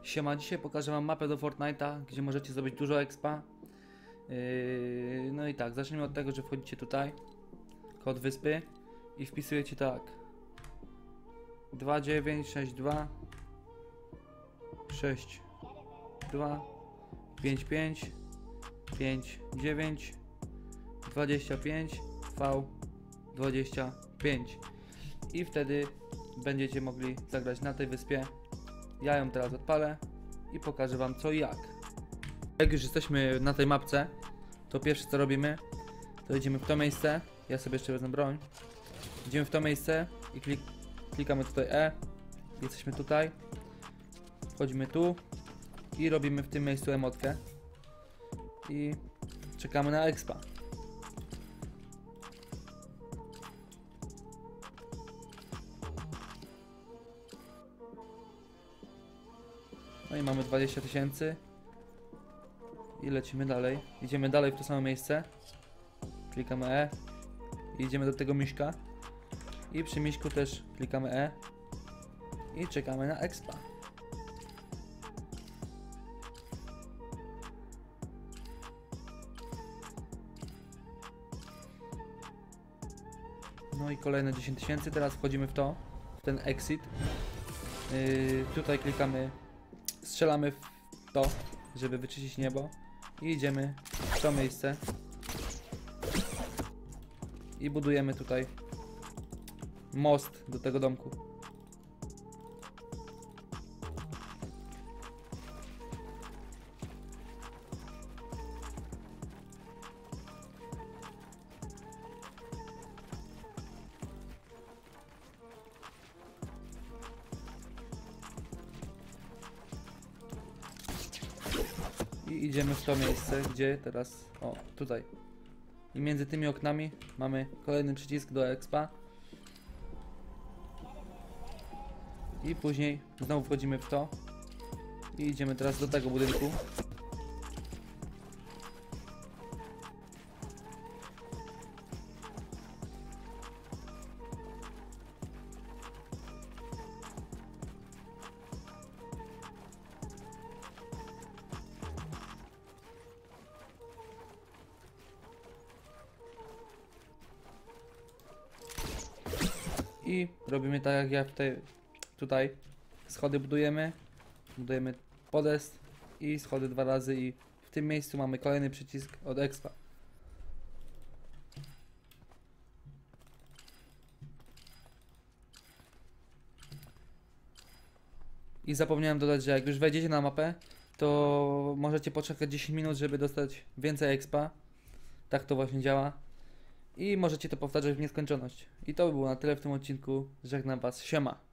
Siema, dzisiaj pokażę wam mapę do Fortnite'a, gdzie możecie zrobić dużo expa. No i tak, zacznijmy od tego, że wchodzicie tutaj, kod wyspy i wpisujecie tak 2962 62 55 59 25 V25 i wtedy będziecie mogli zagrać na tej wyspie. Ja ją teraz odpalę i pokażę wam co i jak. Jak już jesteśmy na tej mapce, to pierwsze co robimy, to idziemy w to miejsce. Ja sobie jeszcze wezmę broń. Idziemy w to miejsce i klikamy tutaj E. Jesteśmy tutaj. Wchodzimy tu i robimy w tym miejscu emotkę. I czekamy na expa. No i mamy 20 000. I lecimy dalej. Idziemy dalej w to samo miejsce. Klikamy E. I idziemy do tego miśka. I przy miśku też klikamy E. I czekamy na expa. No i kolejne 10 000. Teraz wchodzimy w to. W ten exit. Tutaj klikamy. Strzelamy w to, żeby wyczyścić niebo. I idziemy w to miejsce. I budujemy tutaj most do tego domku. I idziemy w to miejsce, gdzie teraz, o tutaj. I między tymi oknami mamy kolejny przycisk do expa. I później znowu wchodzimy w to. I idziemy teraz do tego budynku. I robimy tak jak ja tutaj schody budujemy podest i schody 2 razy i w tym miejscu mamy kolejny przycisk od expa. I zapomniałem dodać, że jak już wejdziecie na mapę, to możecie poczekać 10 minut, żeby dostać więcej expa. Tak to właśnie działa. I możecie to powtarzać w nieskończoność. I to by było na tyle w tym odcinku. Żegnam was. Siema.